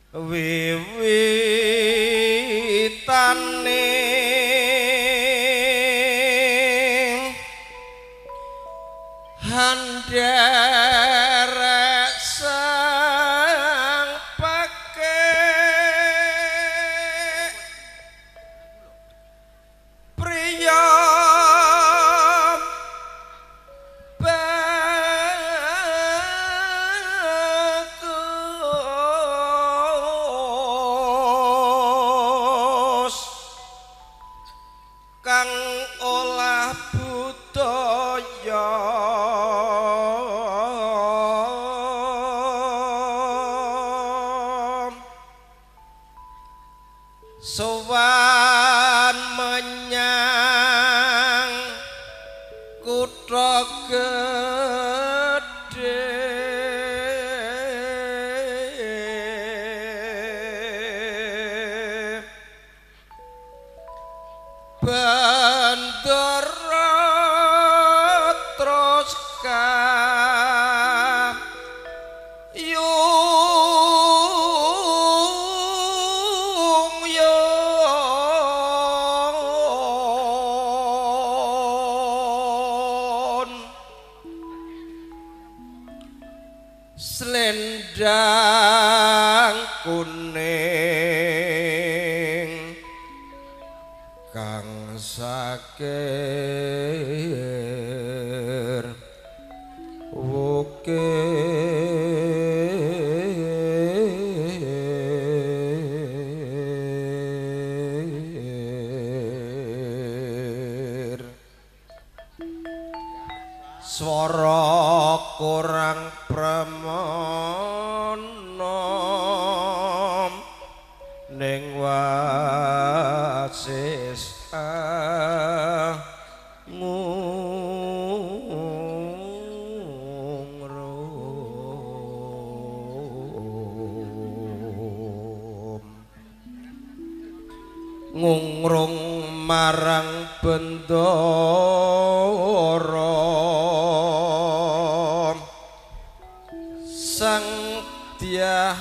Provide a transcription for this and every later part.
wiwitane handerek sang pakek priya bagus kang olah budaya sowan menyang kutha gedhe bandara terus slendang kuning kang sakir wukir swara kurang pramono ning wasis ngungrung marang bendara sang dyah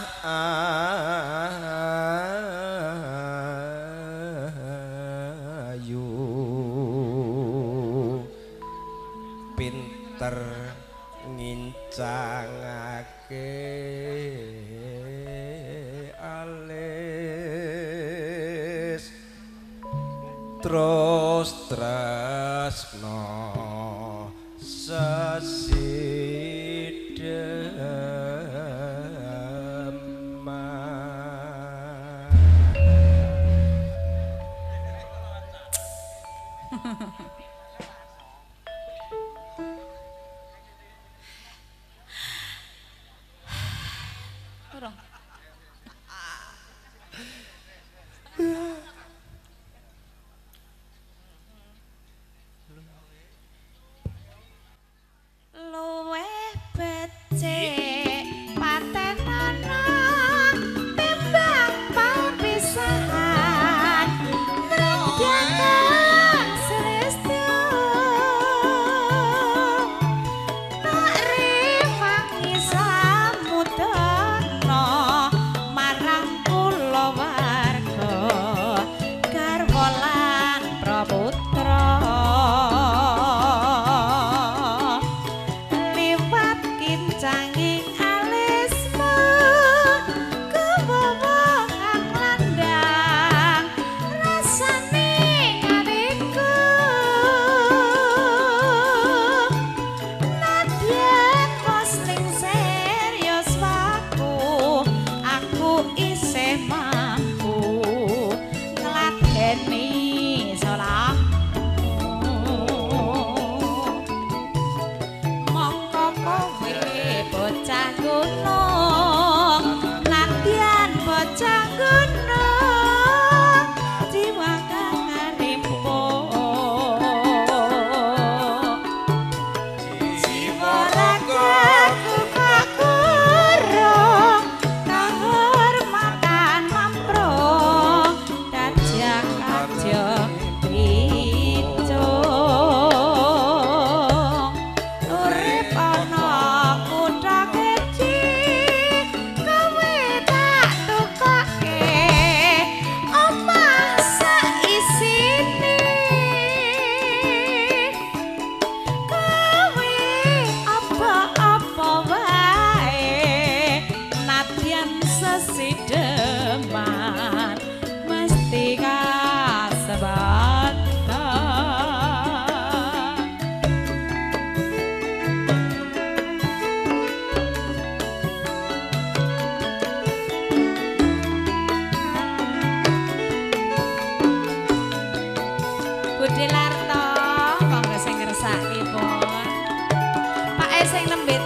ayu pinter ngincangake alis terus tresno luwih becik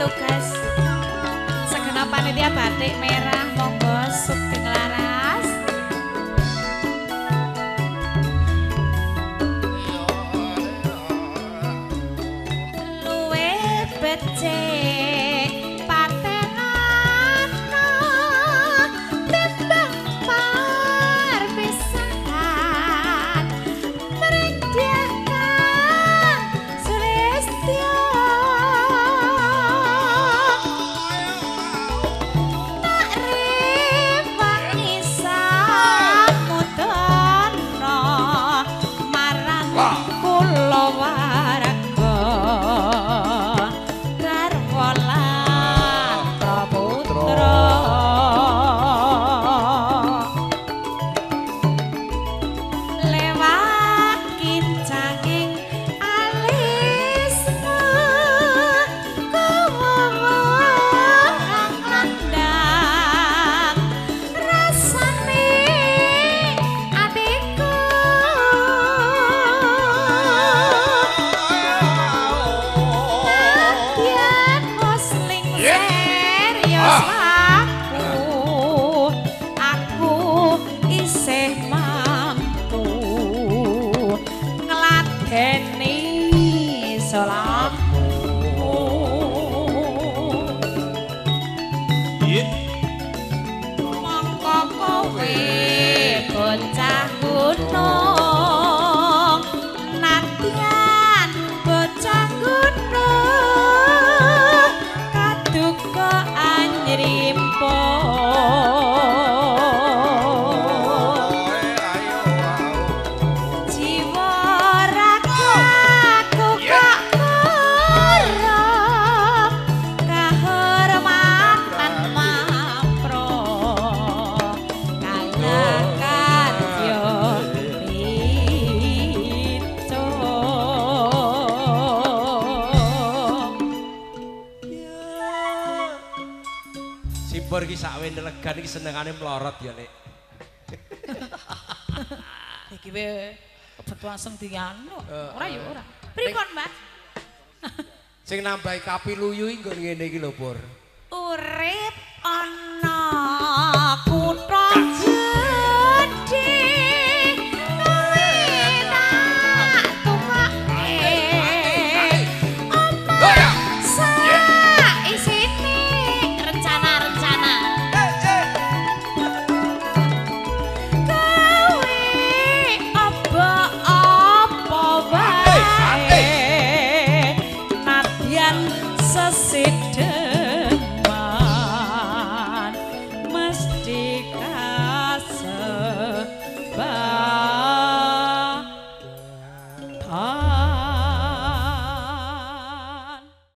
tugas. Segenap panitia batik merah monggo sugeng laras. Luwe becik patenana timbang perpisahan meridiakan Sulistyo. Mongko kowe bocah gunung, nadyan bocah gunung, kaduka anyrimpun. Jiwa ragaku kok murung, kahormatan mapro kaya karya Sipur ki sakwe nelegan iki senengane mlorot ya, Nek. iki we kebet langsung dianu. Ora ya ora. Pripun, Mbak? Sing nambahi kapiluyu iki nggon ngene iki lho, Pur. Urip ana kutha gedhe enak tukake omah saisine rencana-rencana gawe apa-apa wae nadyan sesidhe